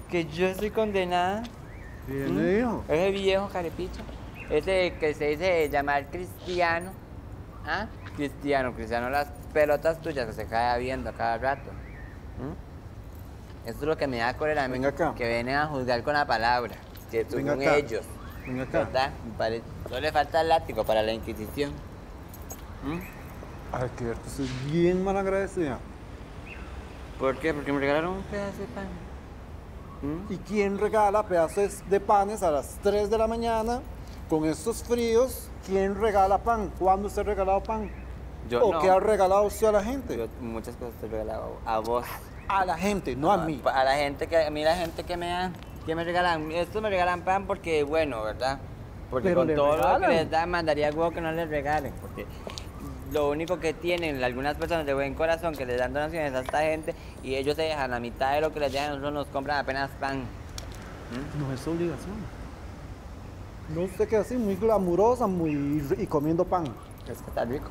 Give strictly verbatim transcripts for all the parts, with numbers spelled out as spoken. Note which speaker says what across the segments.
Speaker 1: que yo soy condenada.
Speaker 2: ¿Quién
Speaker 1: ¿Mm?
Speaker 2: le dijo?
Speaker 1: Ese viejo carepicho. Ese que se dice llamar cristiano. ¿Ah? Cristiano, cristiano, las pelotas tuyas que se cae viendo a cada rato. ¿Mm? Eso es lo que me da cólera a mí.
Speaker 2: Venga acá.
Speaker 1: Que vienen a juzgar con la palabra. Que
Speaker 2: Venga
Speaker 1: según
Speaker 2: acá.
Speaker 1: ellos.
Speaker 2: Venga acá.
Speaker 1: ¿Verdad? Me pare- Solo le falta el látigo para la Inquisición. ¿Mm?
Speaker 2: Ay, que esto es bien mal agradecida.
Speaker 1: ¿Por qué? Porque me regalaron un pedazo de pan. ¿Mm?
Speaker 2: ¿Y quién regala pedazos de panes a las tres de la mañana con estos fríos? ¿Quién regala pan? ¿Cuándo usted ha regalado pan?
Speaker 1: Yo
Speaker 2: ¿O
Speaker 1: no.
Speaker 2: qué ha regalado usted a la gente?
Speaker 1: Yo muchas cosas te he regalado a vos.
Speaker 2: A la gente, no a mí.
Speaker 1: A la gente que, a mí la gente que me da, que me regalan, estos me regalan pan porque, bueno, ¿verdad? Porque
Speaker 2: Pero
Speaker 1: con
Speaker 2: le
Speaker 1: todo lo que
Speaker 2: regalan.
Speaker 1: les dan, mandaría huevo que no les regalen, porque lo único que tienen algunas personas de buen corazón que les dan donaciones a esta gente y ellos se dejan la mitad de lo que les dejan, nosotros nos compran apenas pan. ¿Mm?
Speaker 2: No es obligación. No usted queda así, muy glamurosa, muy y comiendo pan.
Speaker 1: Es que está rico.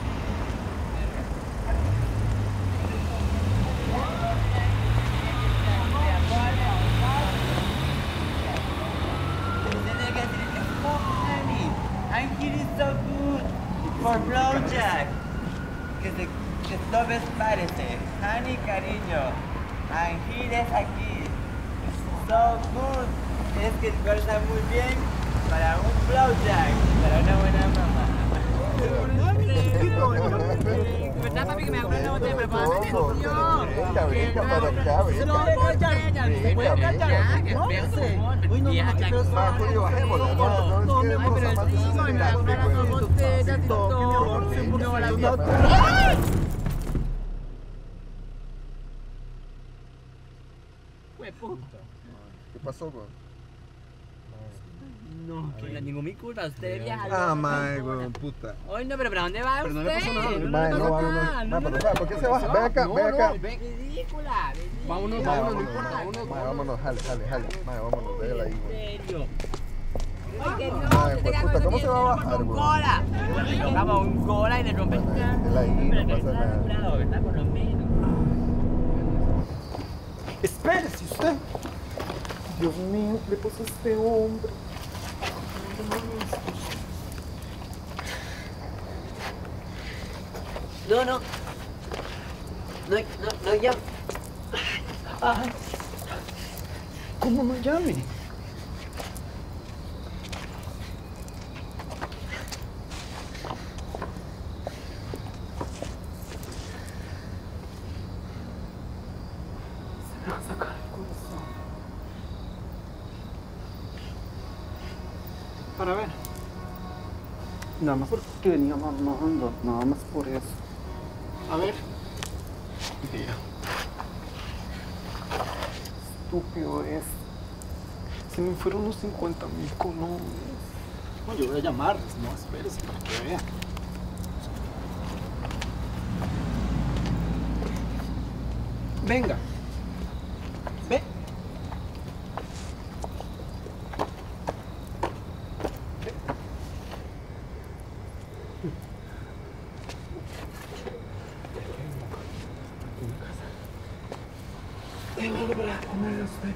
Speaker 1: I'm feeling so good for blowjack. Que se que todo es parece. Honey, cariño. I'm here aquí. So good. Es que corta muy bien para un blowjack, para una buena mamá. ¿Verdad, papi, que me hago una botella? ¿Me puedo hacer eso?
Speaker 3: Brinca, brinca para acá, brinca.
Speaker 1: No,
Speaker 3: Brinca, brinca.
Speaker 1: Uy, no, no,
Speaker 3: Va, Julio, bajémosla. No, no, es que
Speaker 1: Ay, pero
Speaker 3: cosa más
Speaker 1: sí, me
Speaker 3: desesperante,
Speaker 1: hago unas dos
Speaker 3: güey.
Speaker 1: botellas y todo. No, la vida. Hueputa.
Speaker 3: ¿Qué pasó, güey?
Speaker 1: No, que no, ningún mi culpa, usted viaja.
Speaker 3: Ah, mae, güey, puta.
Speaker 1: Ay, no, pero ¿para dónde va usted?
Speaker 2: no le pasó nada.
Speaker 1: No,
Speaker 3: Mae,
Speaker 1: le
Speaker 3: no,
Speaker 1: pasó
Speaker 3: no,
Speaker 1: nada.
Speaker 3: no. Mae, pero, mae, ¿por qué se baja? Ven acá, ven acá.
Speaker 1: Ridícula, ridícula.
Speaker 2: Vámonos,
Speaker 3: Mae,
Speaker 2: vámonos, no
Speaker 3: vámonos,
Speaker 2: importa,
Speaker 3: mae.
Speaker 2: vámonos.
Speaker 3: Mae, vámonos, jale, jale, jale. Mae, vámonos, déjala ahí, güey.
Speaker 1: En serio. Ay, que no,
Speaker 3: Ay,
Speaker 1: que
Speaker 3: pues,
Speaker 1: tenga
Speaker 3: puta,
Speaker 1: con
Speaker 3: ¿cómo
Speaker 1: ese
Speaker 3: se va a
Speaker 1: mierda
Speaker 3: bajar,
Speaker 1: con
Speaker 3: güey?
Speaker 1: cola. Le tocaba un cola y le rompe el
Speaker 3: Déjala ahí,
Speaker 1: Pero
Speaker 3: no
Speaker 1: que
Speaker 3: pasa
Speaker 1: está
Speaker 3: nada.
Speaker 1: asegurado, ¿verdad? Por lo menos.
Speaker 2: Espérese usted. Dios mío, ¿qué le pasó a este hombre?
Speaker 1: No, no. No, no, no, ya.
Speaker 2: Ay, ¿cómo no llame? Se me va a sacar el corazón. Para ver. Nada más porque venía mamando, nada más por eso. A ver. Mira. Estúpido es. Se me fueron los cincuenta mil colones. No, yo voy a llamarles, no, espérese para que vean. Venga. Ve. Venga, para comer usted.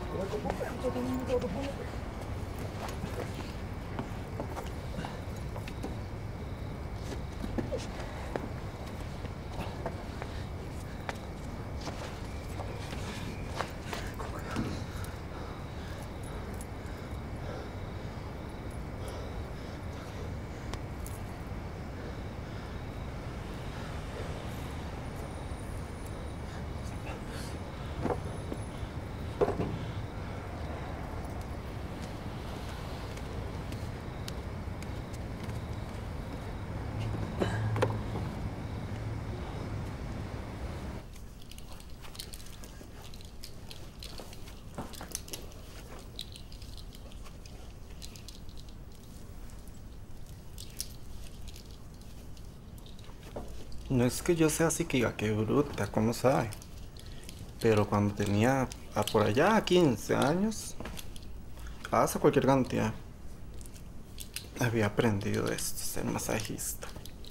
Speaker 2: No es que yo sea así que diga, qué bruta, ¿cómo sabe? Pero cuando tenía a por allá quince años, hace cualquier cantidad, había aprendido esto, ser masajista.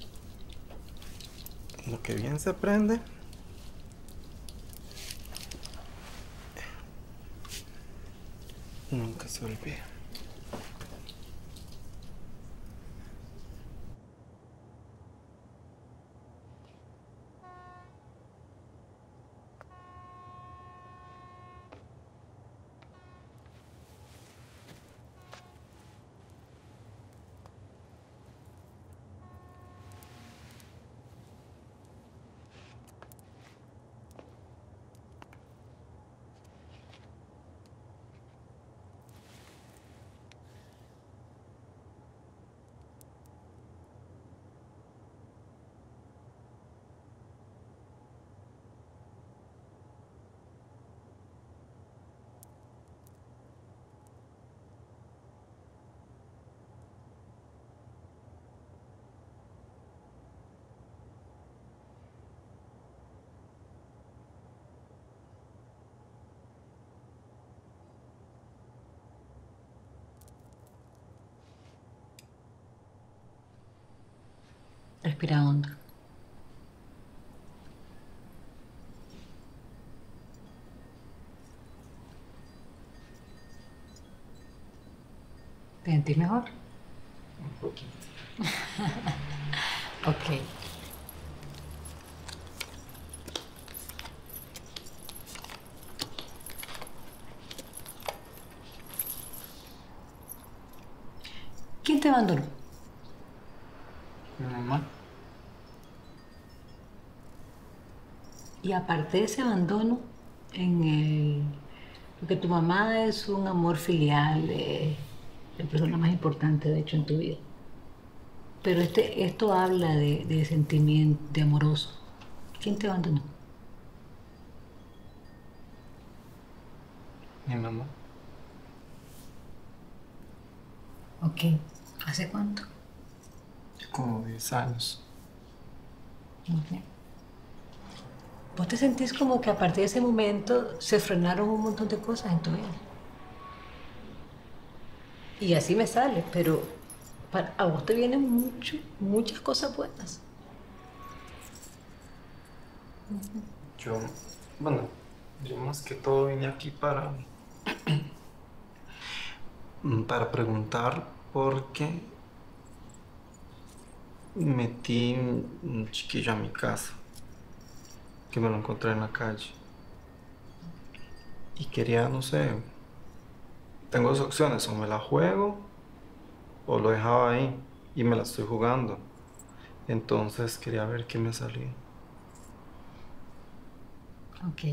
Speaker 2: Lo que bien se aprende Nunca se olvida.
Speaker 4: Respira hondo. ¿Te sentís mejor?
Speaker 2: Un poquito.
Speaker 4: Ok. ¿Quién te abandonó?
Speaker 2: Mi mamá.
Speaker 4: Y aparte de ese abandono, en el... porque tu mamá es un amor filial, eh, la persona más importante, de hecho, en tu vida. Pero este, esto habla de, de sentimiento, de amoroso. ¿Quién te abandonó?
Speaker 2: Mi mamá.
Speaker 4: Ok. ¿Hace cuánto?
Speaker 2: Como diez años.
Speaker 4: Ok. ¿Vos te sentís como que a partir de ese momento se frenaron un montón de cosas en tu vida? Y así me sale, pero para, a vos te vienen mucho, muchas cosas buenas.
Speaker 2: Yo, bueno, yo más que todo vine aquí para, para preguntar por qué metí un chiquillo a mi casa, que me lo encontré en la calle. Y quería, no sé, tengo dos opciones, o me la juego o lo dejaba ahí y me la estoy jugando. Entonces quería ver qué me salía.
Speaker 4: Ok.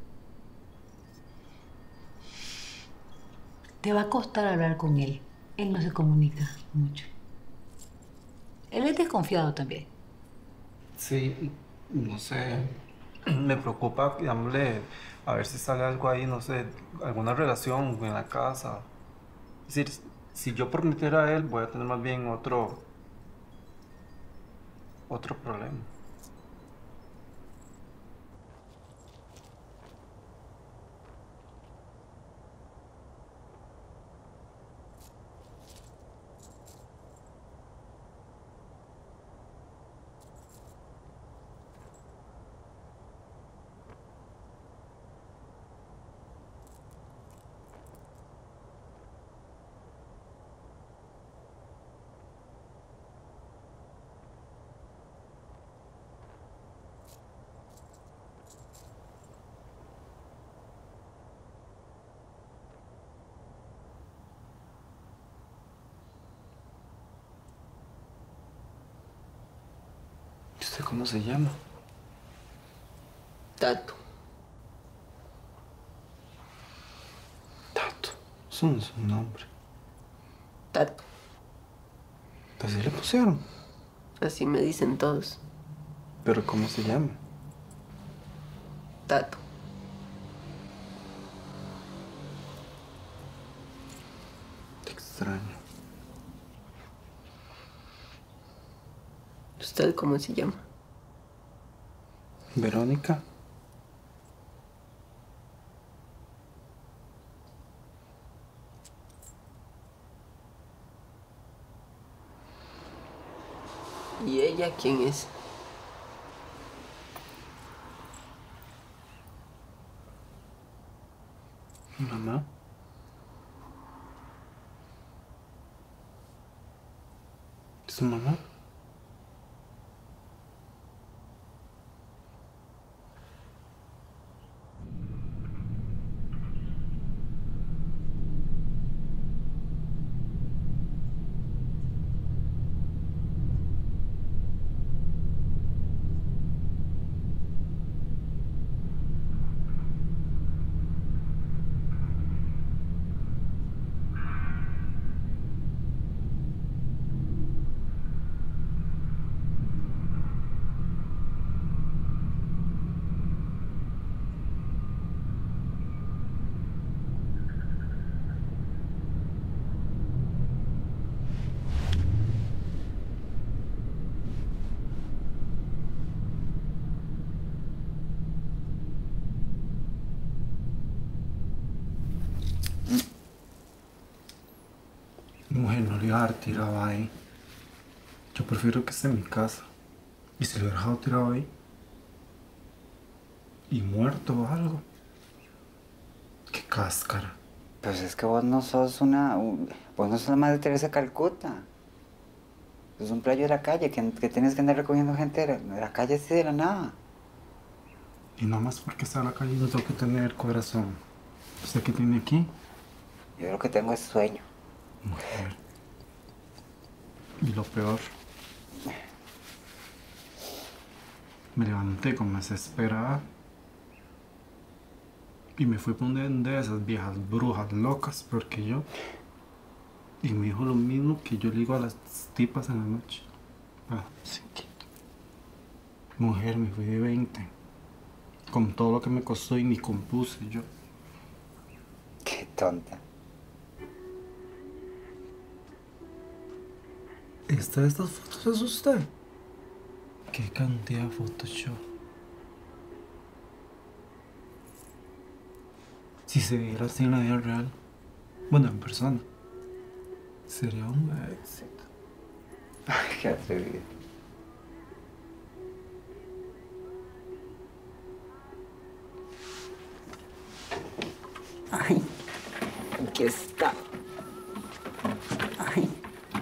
Speaker 4: Te va a costar hablar con él. Él no se comunica mucho. Él es desconfiado también.
Speaker 2: Sí, no sé, me preocupa, llamarle, a ver si sale algo ahí, no sé, alguna relación en la casa. Es decir, si yo por meter a él, voy a tener más bien otro, otro problema. ¿Usted cómo se llama?
Speaker 5: Tato.
Speaker 2: Tato. Eso no es un nombre.
Speaker 5: Tato.
Speaker 2: Así le pusieron.
Speaker 5: Así me dicen todos.
Speaker 2: ¿Pero cómo se llama?
Speaker 5: Tato.
Speaker 2: Te extraño.
Speaker 5: ¿Usted cómo se llama?
Speaker 2: ¿Verónica?
Speaker 5: ¿Y ella quién es?
Speaker 2: ¿Mi mamá? tu mamá? Mujer, no le iba a dejar tirado ahí. Yo prefiero que esté en mi casa. Y si lo hubiera dejado tirado ahí y muerto o algo. Qué cáscara.
Speaker 6: Pues es que vos no sos una... Vos no sos la Madre Teresa de Calcuta. Sos un playo de la calle, que, que tienes que andar recogiendo gente de la, de la calle así de la nada.
Speaker 2: Y nada más porque está en la calle no tengo que tener corazón. ¿Usted qué tiene aquí?
Speaker 6: Yo lo que tengo es sueño.
Speaker 2: Mujer. Y lo peor. Me levanté con desesperada. Y me fui por donde de esas viejas brujas locas, peor que yo. Y me dijo lo mismo que yo le digo a las tipas en la noche. Ah, sí. Mujer, me fui de veinte. Con todo lo que me costó y ni compuse yo.
Speaker 6: Qué tonta.
Speaker 2: ¿Esta de estas fotos es usted? ¿Qué cantidad de Photoshop? Si se viera así en la vida real, bueno, en persona, sería un éxito.
Speaker 6: Ay, qué atrevido. Ay, aquí está. Ay.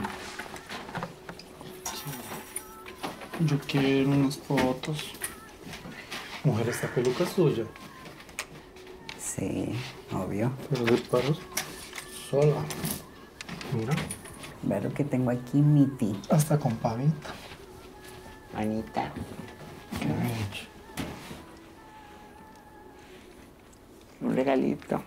Speaker 2: Yo quiero unas fotos. Mujer, esta peluca es suya.
Speaker 6: Sí, obvio.
Speaker 2: Pero de paros sola. Mira.
Speaker 6: Ve lo que tengo aquí, Miti.
Speaker 2: Hasta con pavita.
Speaker 6: Anita.
Speaker 2: Qué bello.
Speaker 6: Un regalito.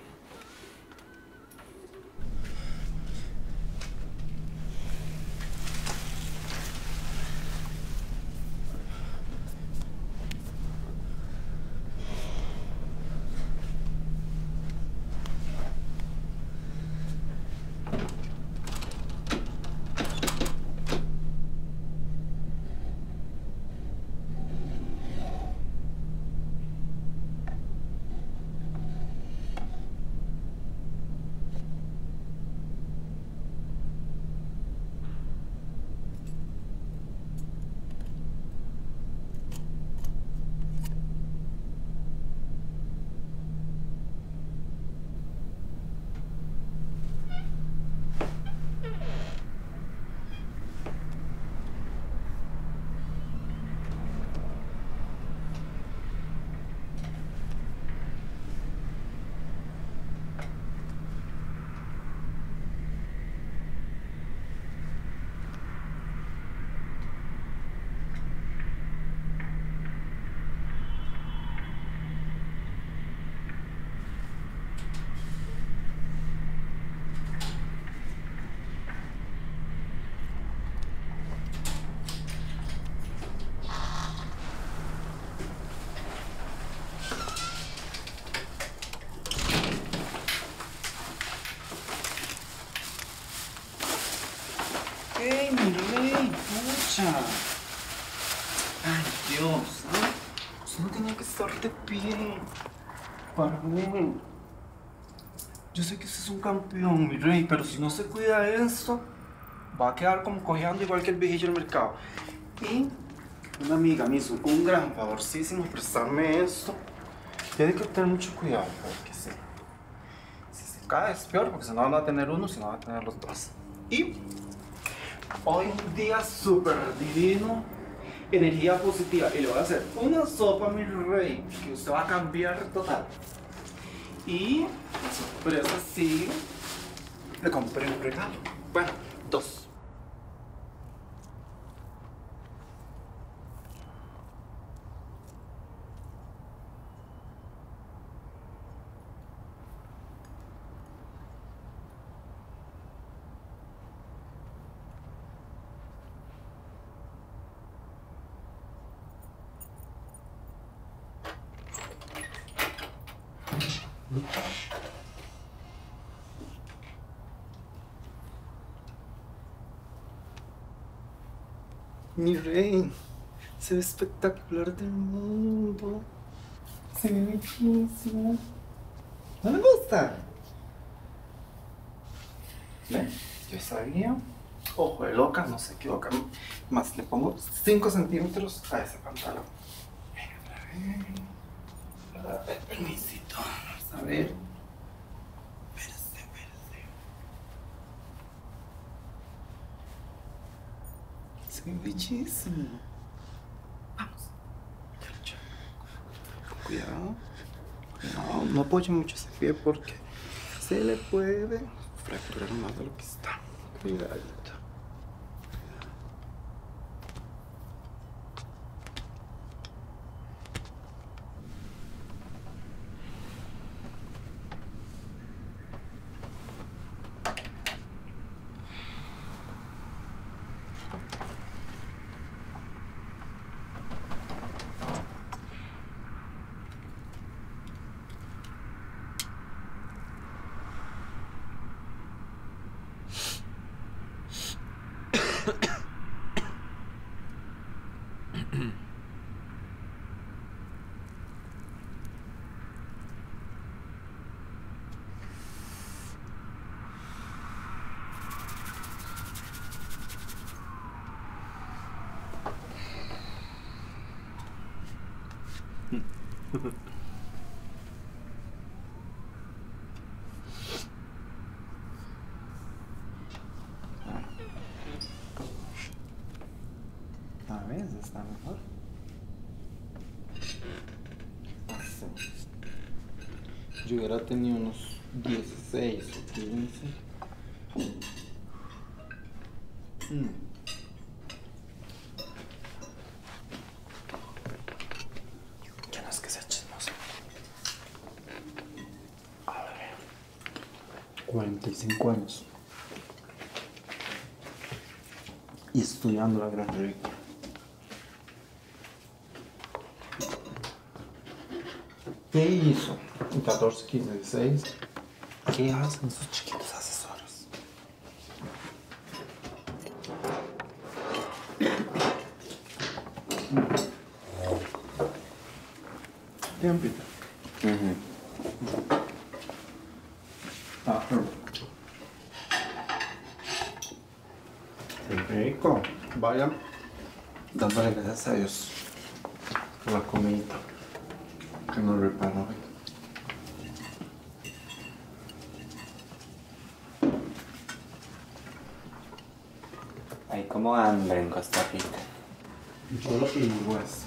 Speaker 2: ¡Ey, mi rey! ¡Pucha! ¡Ay, Dios! ¿No? Usted no tenía que estar de pie. Para mí. Yo sé que usted es un campeón, mi rey, pero si no se cuida de esto, va a quedar como cojeando igual que el viejillo del mercado. Y una amiga me hizo un gran favorcísimo prestarme esto. Tiene que tener mucho cuidado, porque sí. Si se cae es peor, porque si no van a tener uno, si no van a tener los dos. Y Hoy un día súper divino, energía positiva. Y le voy a hacer una sopa, mi rey, que usted va a cambiar total. Y la sorpresa sí, le compré un regalo. Bueno, dos. Mi rey, se ve espectacular del mundo. Se ve bellísimo. ¿No le gusta? ¿Ven? Yo sabía. Ojo de loca, no se equivoca. Más le pongo cinco centímetros a ese pantalón. A ver. A ver, permisito. Vamos a ver. Espérese, espérese. Se ve bellísimo. Vamos. Cuidado. Cuidado. No apoye mucho ese pie porque se le puede fracturar más de lo que está. Cuidadito. A ver, está mejor. Así. Yo hubiera tenido unos dieciséis o quince. Mm. Ya no es que sea chismoso. A ver. cuarenta y cinco años. Y estudiando la Gran Rica. ¿Qué hizo? catorce, quince, dieciséis. ¿Qué hacen sus chiquitos asesores? Tiempito.
Speaker 6: Ujú.
Speaker 2: Ah, qué rico. Vaya dándole gracias a Dios por la comidita que nos reparó hoy.
Speaker 6: Hay como hambre en Costa Rica.
Speaker 2: Yo lo que digo es,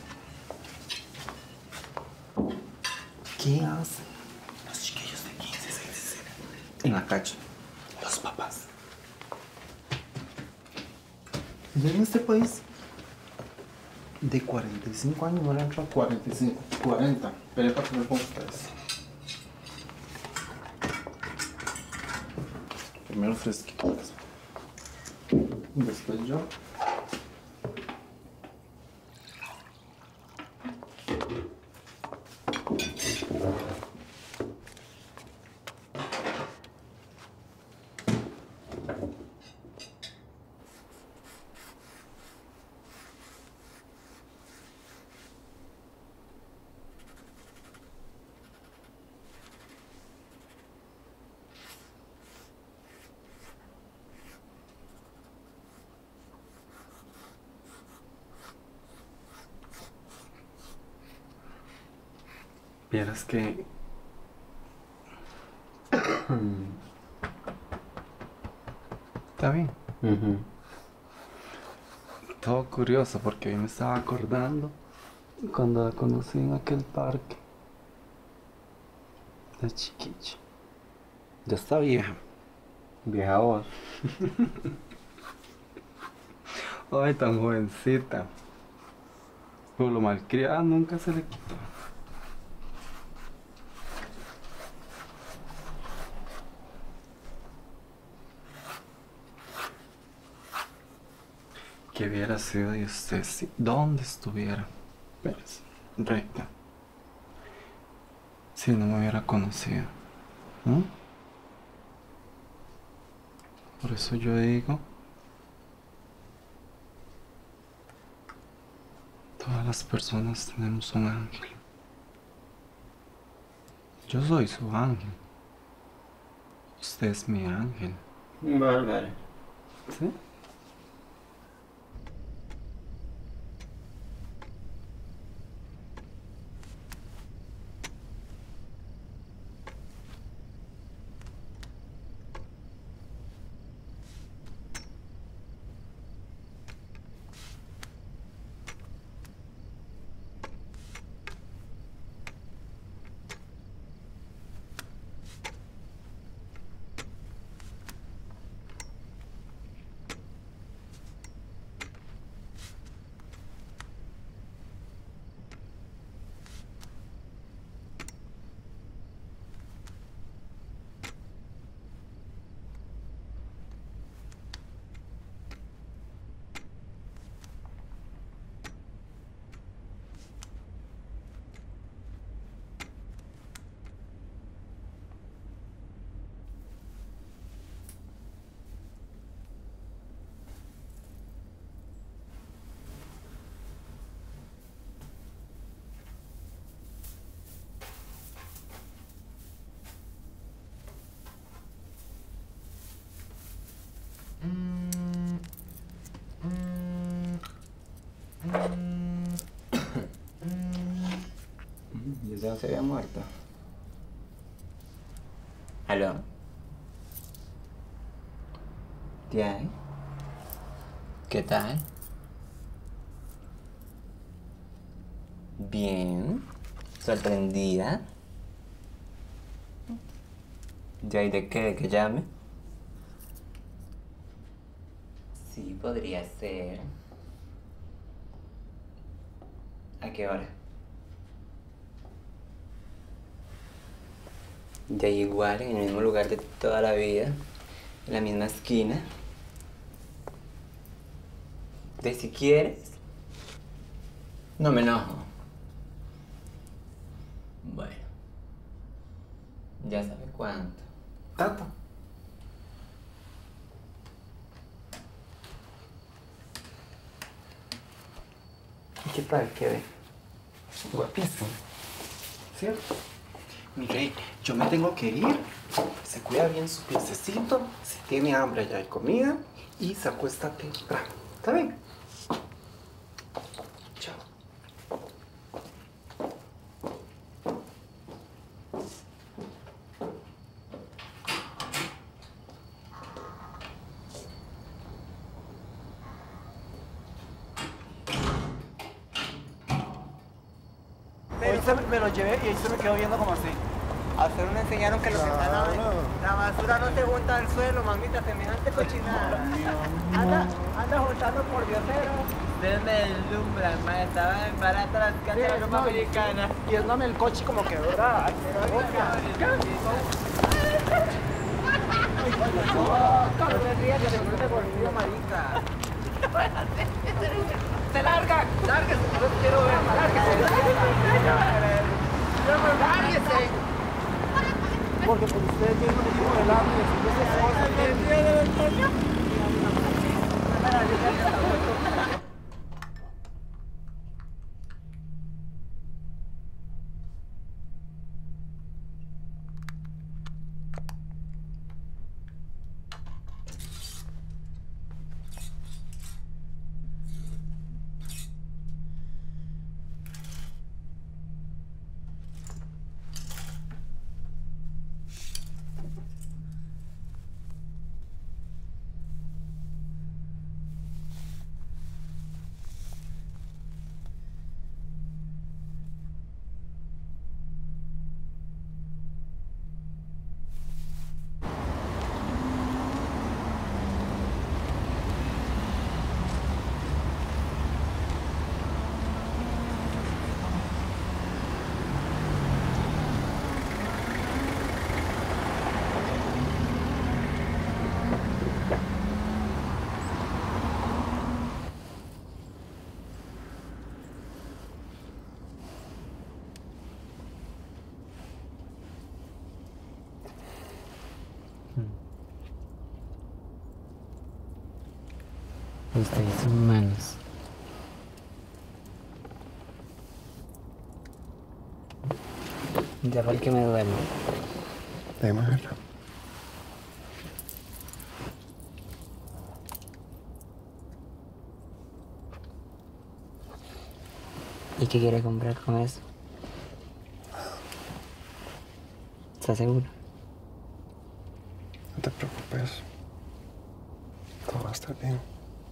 Speaker 2: ¿qué hacen los chiquillos de quince, seis, diecisiete en la calle? Los papás. Yo en este país de cuarenta y cinco años no le entro a cuarenta y cinco, cuarenta. Pero para comer con ustedes. Primero fresquitos. Después yo. Vieras que... Está bien.
Speaker 6: Uh-huh.
Speaker 2: todo curioso porque hoy me estaba acordando cuando la conocí en aquel parque. La chiquilla. Ya está vieja. Vieja voz. Ay, tan jovencita. Pero lo malcriada nunca se le quitó. ¿Qué hubiera sido de usted si dónde estuviera? Pues, recta. Si no me hubiera conocido. ¿No? Por eso yo digo, todas las personas tenemos un ángel. Yo soy su ángel. Usted es mi ángel.
Speaker 1: Bárbaro.
Speaker 2: ¿Sí?
Speaker 6: ¿Y ese no se había muerto?
Speaker 5: ¿Aló?
Speaker 6: ¿Qué hay?
Speaker 5: ¿Qué tal? Bien. ¿Sorprendida? ¿De ahí de qué? ¿De que llame? Sí, podría ser. ¿A qué hora? De ahí igual, en el mismo lugar de toda la vida, en la misma esquina. De si quieres, no me enojo. Bueno, ya sabe cuánto.
Speaker 2: Tata.
Speaker 6: ¿Qué tal? ¿Qué ve?
Speaker 2: Guapísimo. ¿Cierto? Mi rey, yo me tengo que ir. Se cuida bien su piececito. Si tiene hambre ya hay comida. Y se acuesta temprano. ¿Está bien? Chao.
Speaker 7: Hoy se me lo llevé y ahí se me quedó viendo como así.
Speaker 1: A usted no le enseñaron que lo que está en la,
Speaker 3: Claro.
Speaker 1: la basura no se junta al suelo, mamita, semejante cochinada.
Speaker 7: Anda, anda juntando por diosero.
Speaker 1: Ustedes me deslumbran, ma, estaban baratas las cartas
Speaker 7: no,
Speaker 1: americanas.
Speaker 7: Y es no el coche como que dura. Ay, pero oiga, no te rías que te pones gordillo, marica. ¡Se larga! ¡Lárguese! No quiero ver, lárguese. ¡Lárguese! Porque por ustedes mismos dijimos el hambre y esas cosas.
Speaker 5: ustedes humanos. Ya porque me duermo.
Speaker 3: Déjame verla.
Speaker 5: ¿Y qué quiere comprar con eso? ¿Estás seguro?
Speaker 3: No te preocupes. Todo va a estar bien.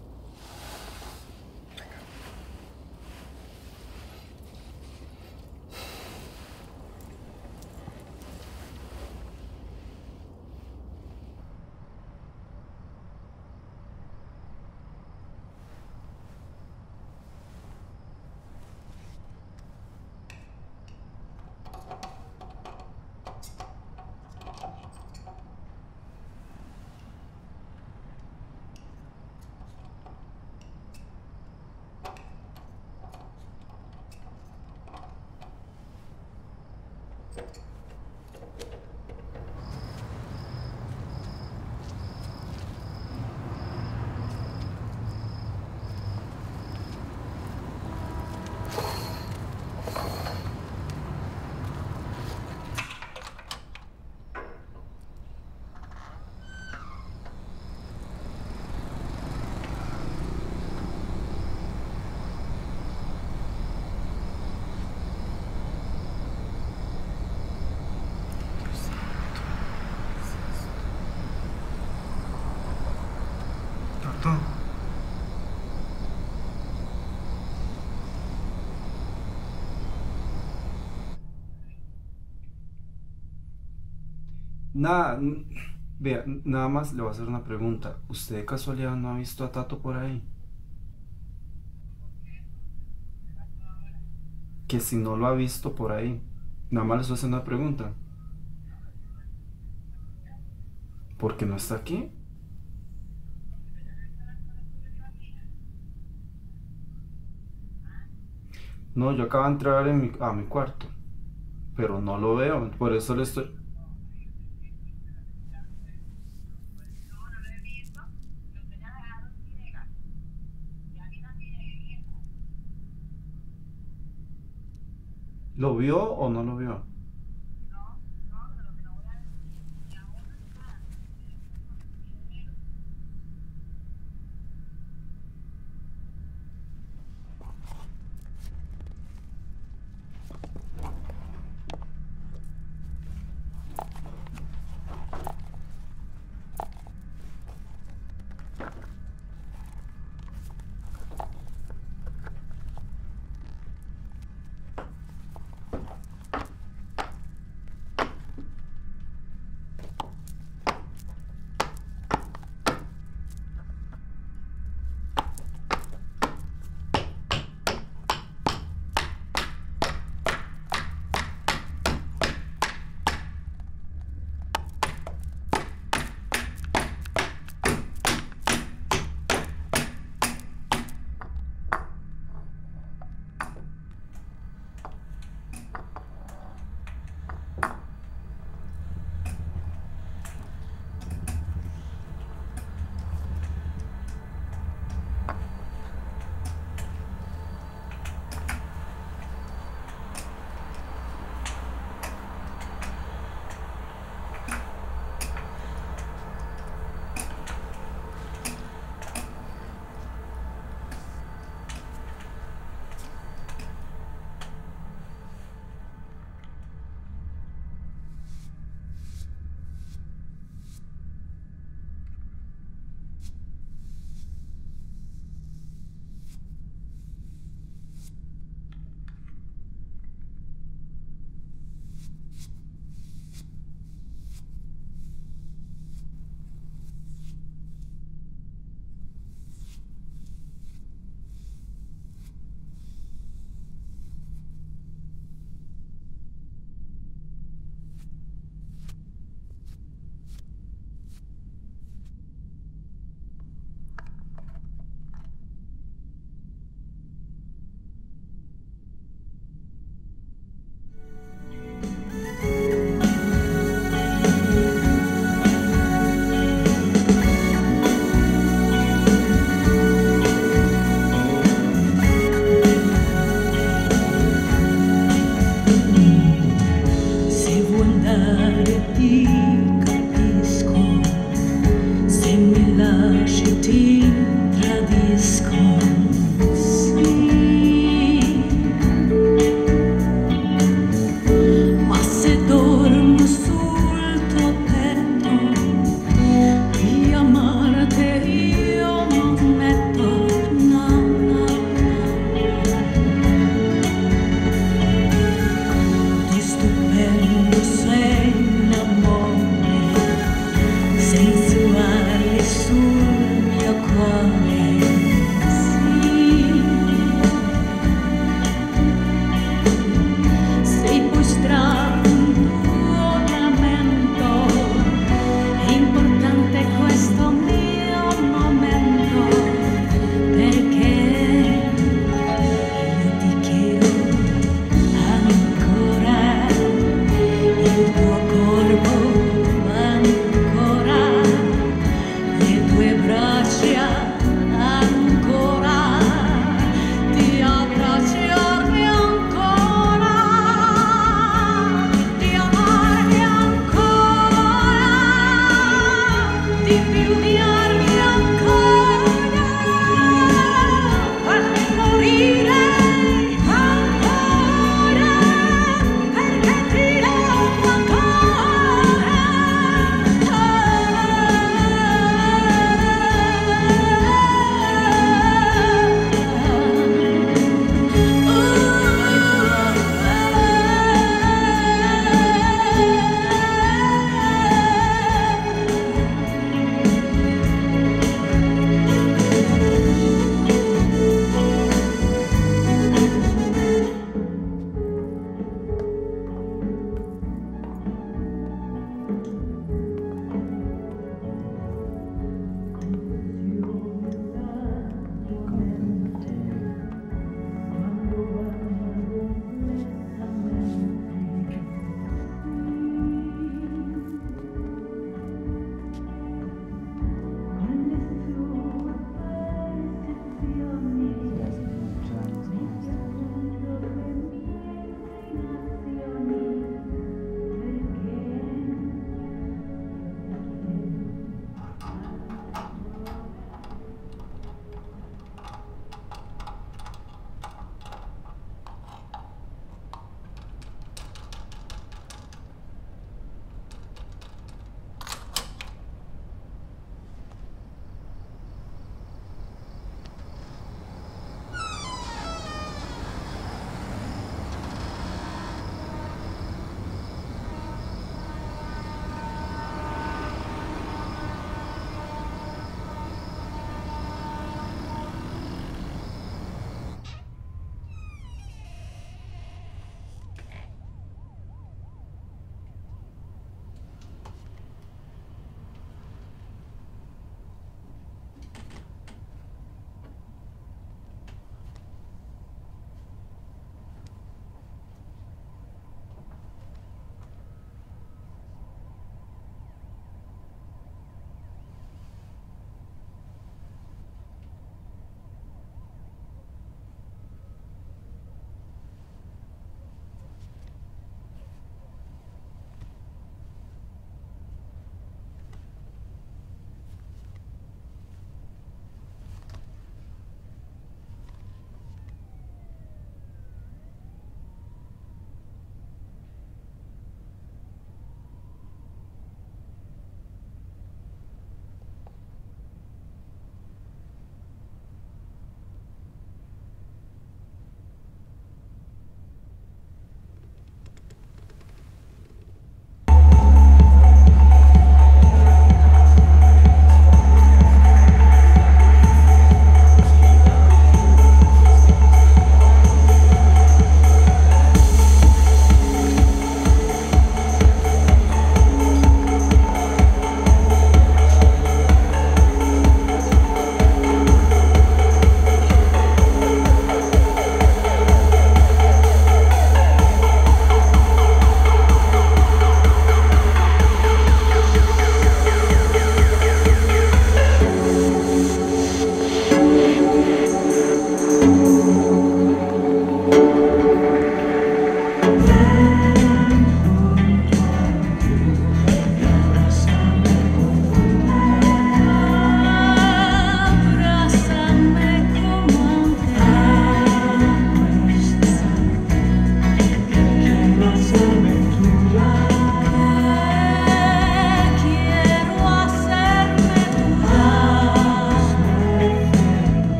Speaker 2: Tato. Nada, n- vea, n- nada más le voy a hacer una pregunta. ¿Usted de casualidad no ha visto a Tato por ahí? Que si no lo ha visto por ahí. Nada más le estoy haciendo una pregunta. ¿Por qué no está aquí? No, yo acabo de entrar en mi- a mi cuarto, pero no lo veo, por eso le estoy... ¿Lo vio o no lo vio?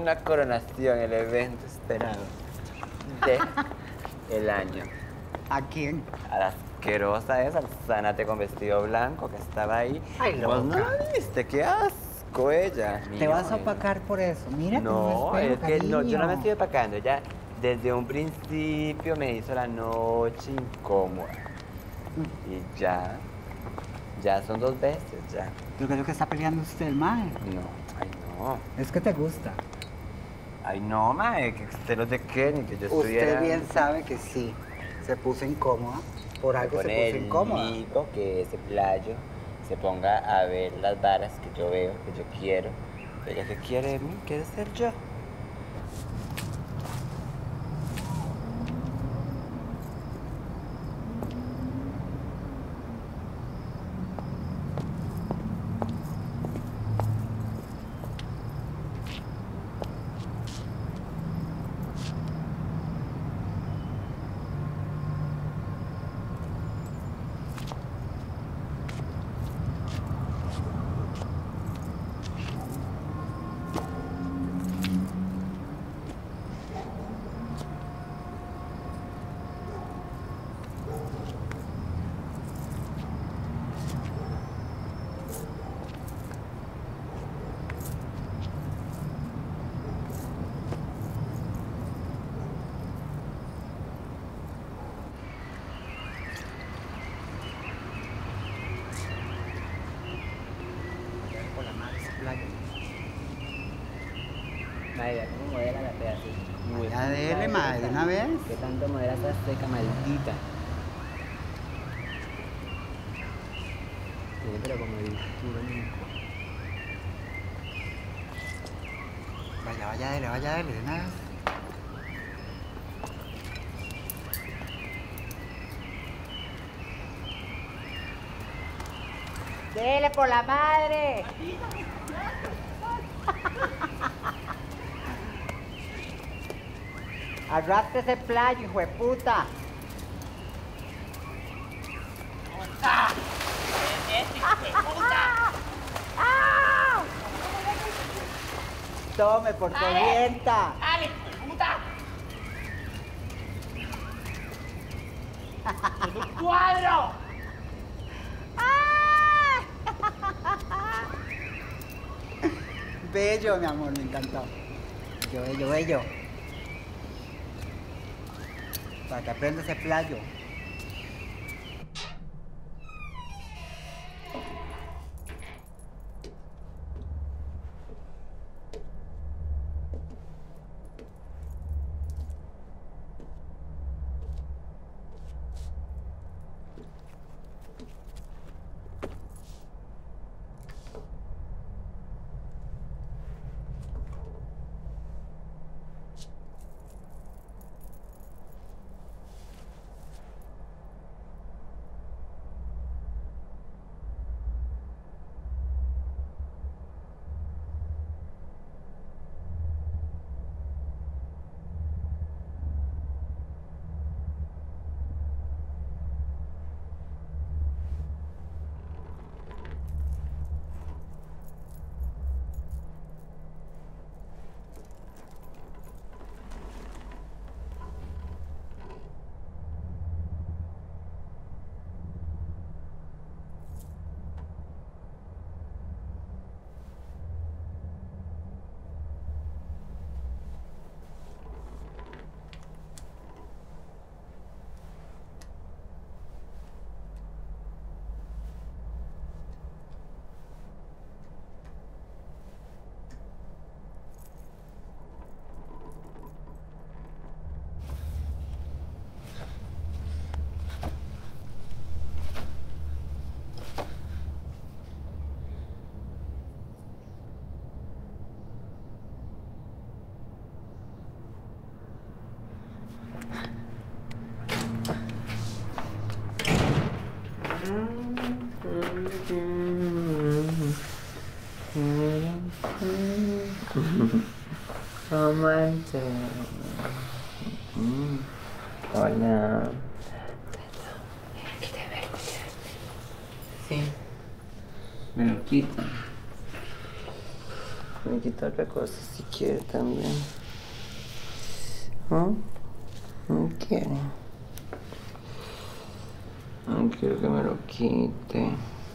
Speaker 5: una coronación, el evento esperado de el año.
Speaker 6: ¿A quién?
Speaker 5: A la asquerosa esa, Sánate con vestido blanco que estaba ahí.
Speaker 6: Ay,
Speaker 5: ¿Vos no
Speaker 6: loca.
Speaker 5: la viste? ¡Qué asco ella!
Speaker 6: Te
Speaker 5: Mira,
Speaker 6: vas a
Speaker 5: oye.
Speaker 6: opacar por eso. Mira,
Speaker 5: No,
Speaker 6: que
Speaker 5: es que no, yo no me estoy
Speaker 6: estoy...
Speaker 5: opacando. Ella desde un principio me hizo la noche incómoda. Y ya, ya son dos veces, ya.
Speaker 6: ¿Pero qué es lo que está peleando usted, el mae?
Speaker 5: No, ay no.
Speaker 6: Es que te gusta.
Speaker 5: Ay no, mae, que celos de qué, ni que yo estuviera...
Speaker 6: Usted bien sabe que sí. Se puso incómoda. Por algo se
Speaker 5: Con
Speaker 6: puso
Speaker 5: el
Speaker 6: incómoda.
Speaker 5: nico que ese playo se ponga a ver las varas que yo veo, que yo quiero. Ella que quiere de mí, quiere ser yo.
Speaker 6: Por la madre ese playo.
Speaker 5: Madre, ¿cómo modela la pea así?
Speaker 6: Ya dele, madre, de una vez.
Speaker 5: ¿Qué tanto modela esa seca, maldita? Tiene pero como el puro nico.
Speaker 6: Vaya, vaya, dele, vaya, dele, de una vez. ¡Dele por la madre! Arrastre ese playo, hijo de puta. Tome por corrienta.
Speaker 7: ¡Dale, puta! ¡Es un cuadro!
Speaker 6: Bello, mi amor, me encantó. Bello, bello, bello. Para que aprenda ese playo.
Speaker 5: Romance. Mm. Hola. Sí. Me lo quito.
Speaker 6: me quita otra cosa si quiere también. ¿Ah? No quiere. No quiero que me lo quite.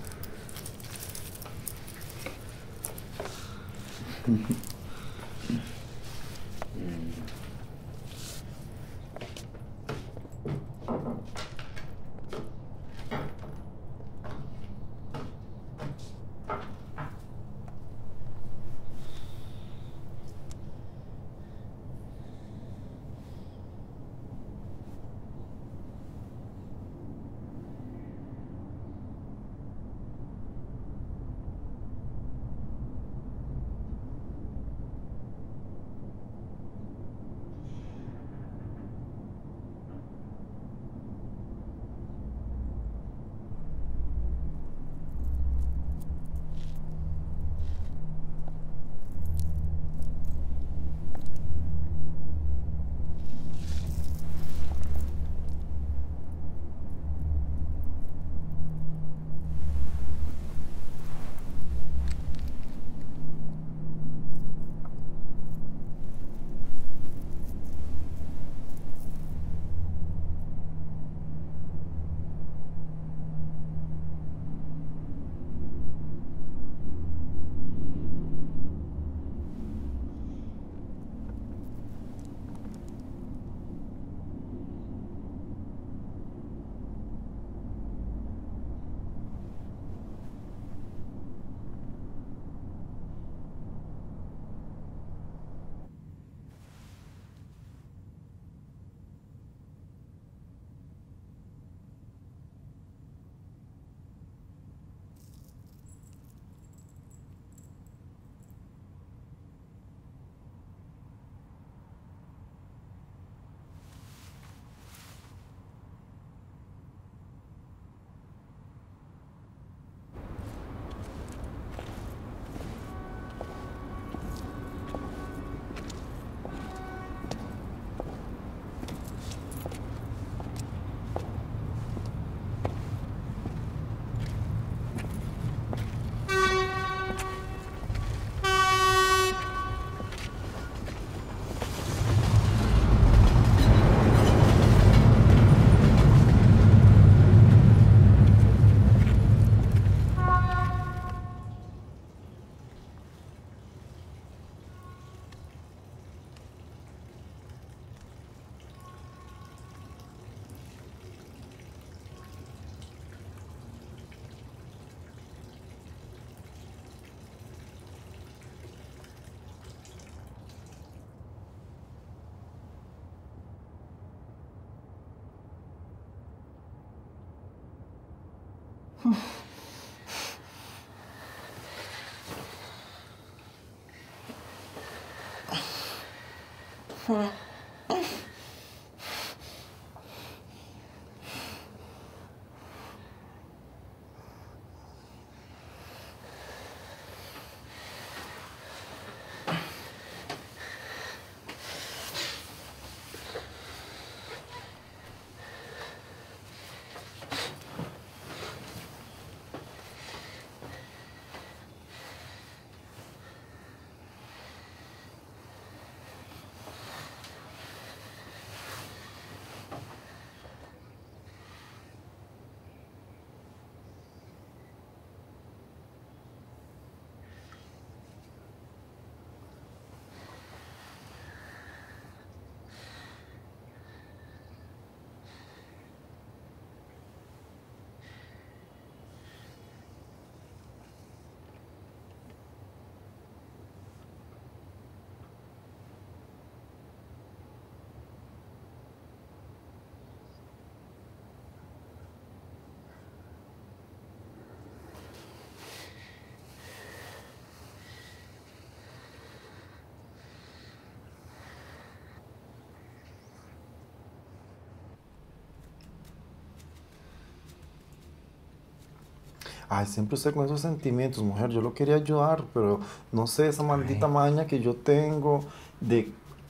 Speaker 2: Ay, siempre usted con esos sentimientos, mujer. Yo lo quería ayudar, pero no sé, esa maldita maña que yo tengo de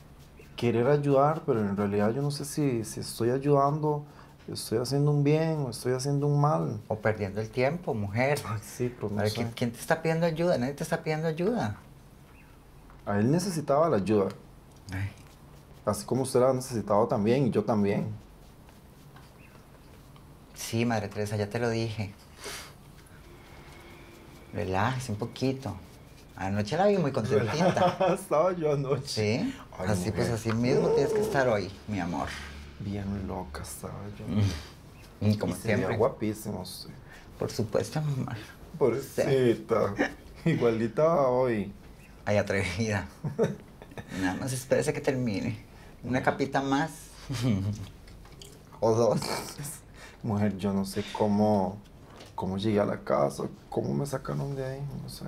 Speaker 2: querer ayudar, pero en realidad yo no sé si, si estoy ayudando, estoy haciendo un bien o estoy haciendo un mal.
Speaker 6: O perdiendo el tiempo, mujer.
Speaker 2: Ay, sí, pero no
Speaker 6: Ay,
Speaker 2: sé.
Speaker 6: ¿quién, quién te está pidiendo ayuda? Nadie te está pidiendo ayuda.
Speaker 2: A él necesitaba la ayuda.
Speaker 6: Ay,
Speaker 2: Así como usted la ha necesitado también y yo también.
Speaker 6: sí, Madre Teresa, ya te lo dije. Relájese un poquito. Anoche la vi muy contentita.
Speaker 2: Estaba yo anoche.
Speaker 6: ¿Sí?
Speaker 2: Ay,
Speaker 6: así pues,
Speaker 2: mujer.
Speaker 6: así mismo tienes que estar hoy, mi amor.
Speaker 2: Bien loca estaba yo.
Speaker 6: Y como
Speaker 2: Y se veía
Speaker 6: siempre.
Speaker 2: guapísimo usted.
Speaker 6: Por supuesto, mi amor.
Speaker 2: Pobrecita. Igualita a hoy.
Speaker 6: Ay, atrevida. Nada más espérese que termine. Una capita más. O dos.
Speaker 2: Mujer, yo no sé cómo, cómo llegué a la casa, cómo me sacaron de ahí, no sé.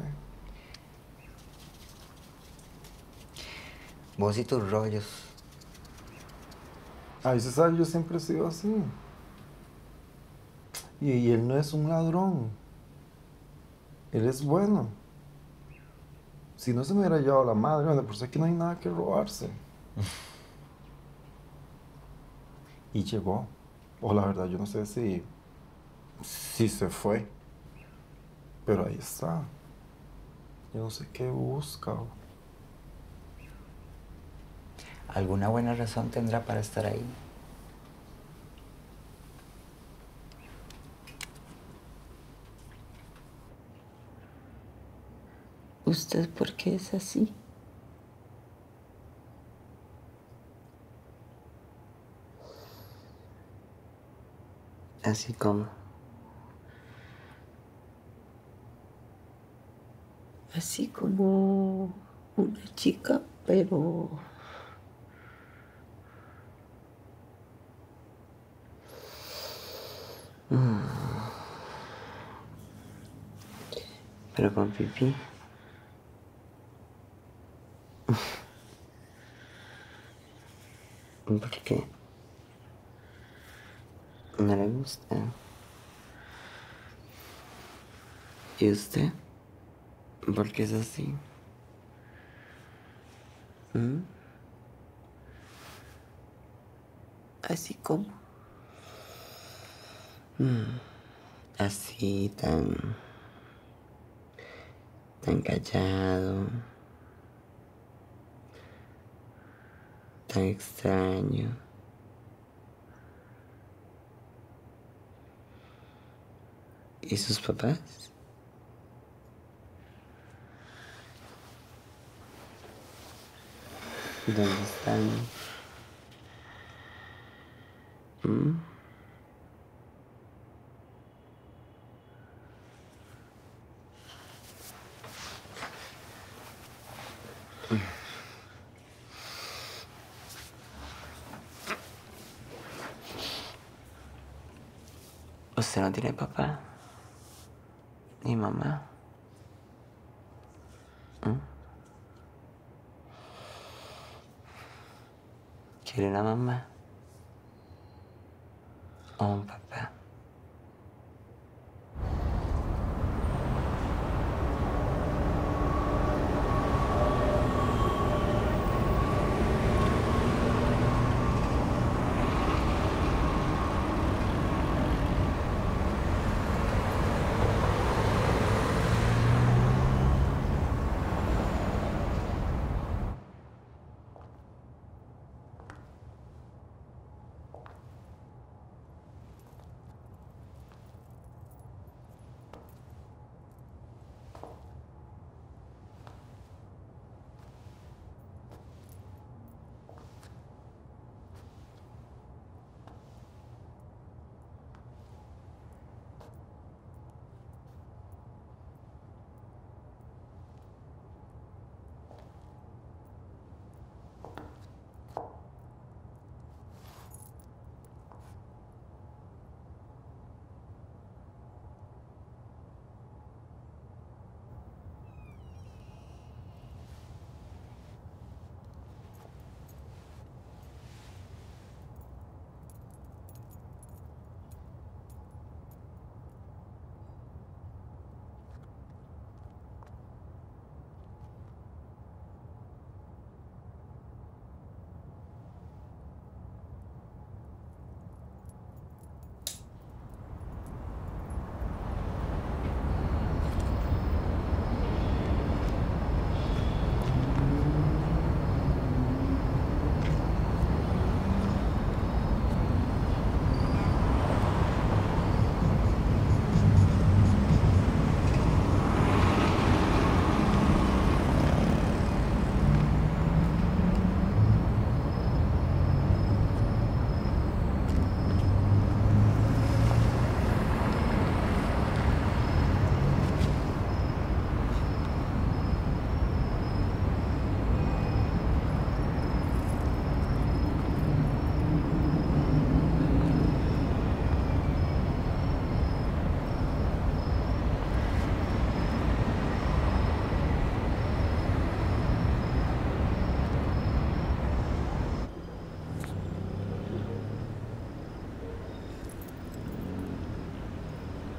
Speaker 6: Vos y tus rollos.
Speaker 2: Ay, César, yo siempre he sido así. Y, y él no es un ladrón. Él es bueno. Si no se me hubiera llevado la madre, bueno, por eso aquí no hay nada que robarse. Y llegó. O la verdad, yo no sé si, si se fue. Pero ahí está. Yo no sé qué busca.
Speaker 6: ¿Alguna buena razón tendrá para estar ahí?
Speaker 8: ¿Usted por qué es así? Así como... Así como una chica, pero... Mm. Pero con pipí. ¿Por qué? No le gusta. ¿Y usted? ¿Por qué es así? ¿Mm? ¿Así como? Mm. Así, tan... tan callado. Tan extraño. ¿Y sus papás? ¿Dónde están? ¿Mm? ¿Usted no tiene papá? ¿Ni mamá? ¿Mm? ¿Quiere una mamá? ¿O un papá?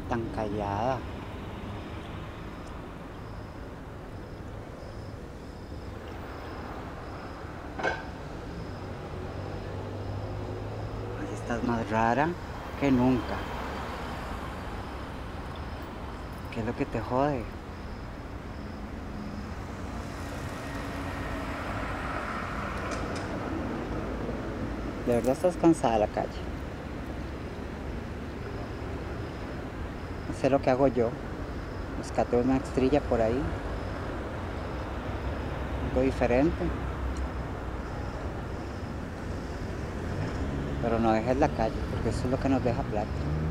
Speaker 6: tan callada. Hoy estás más rara que nunca. ¿Qué es lo que te jode? ¿De verdad estás cansada de la calle? No sé lo que hago yo. Buscate una estrella por ahí. Algo diferente. Pero no dejes la calle, porque eso es lo que nos deja plata.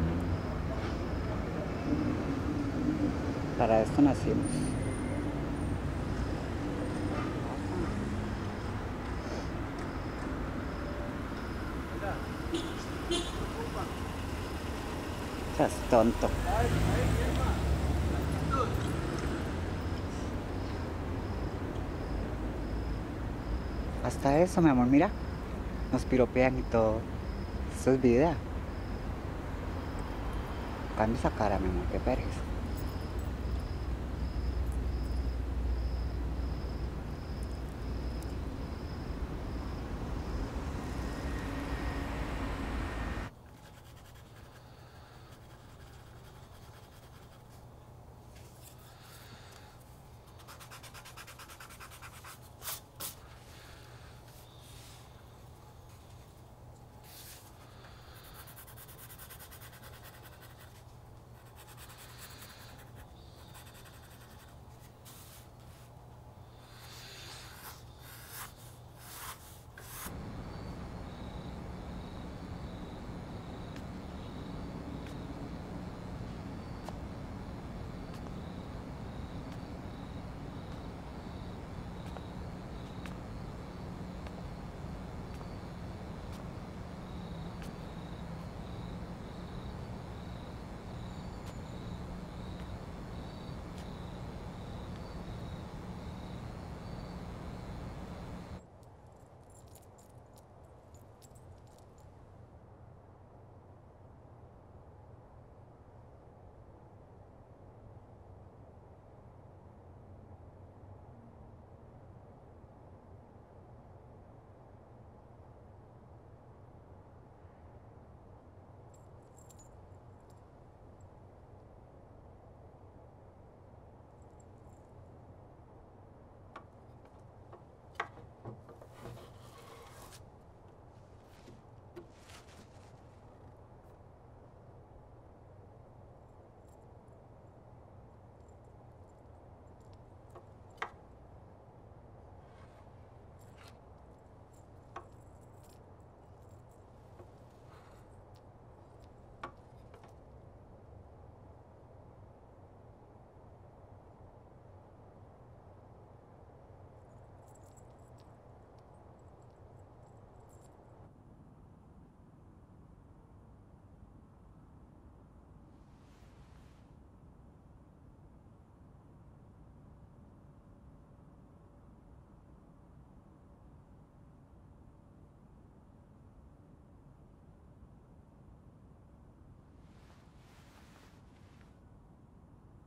Speaker 6: Para esto nacimos. Seas tonto. Hasta eso, mi amor, mira. Nos piropean y todo. Eso es vida. Cambia esa cara, mi amor, qué pereza.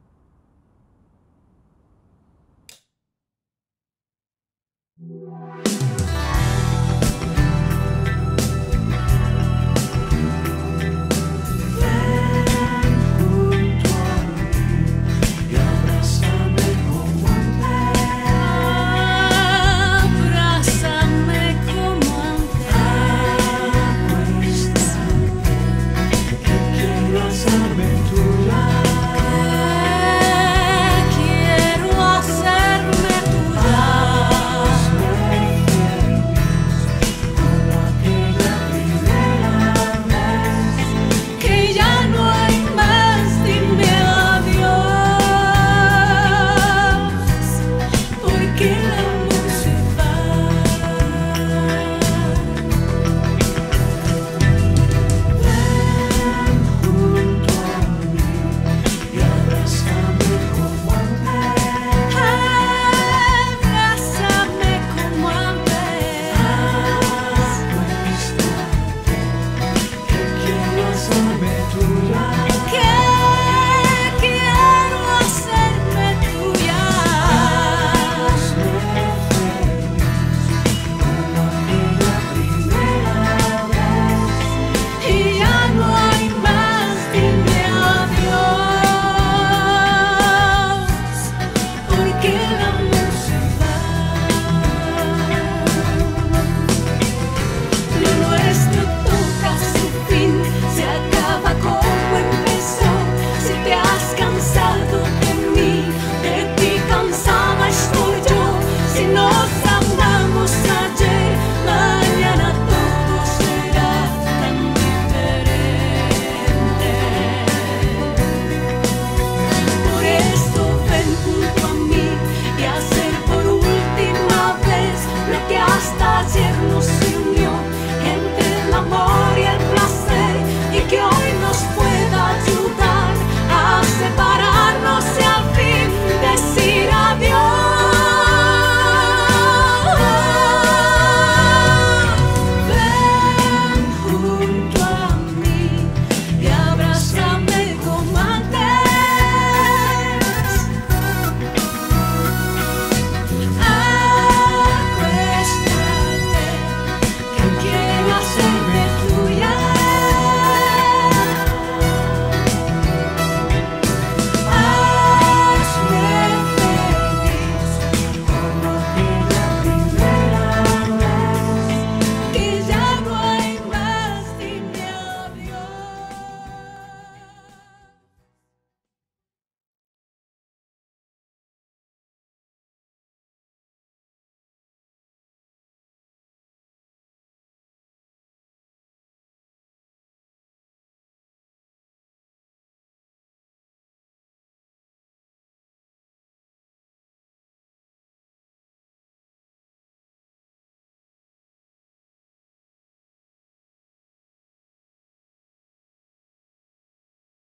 Speaker 9: Thank you.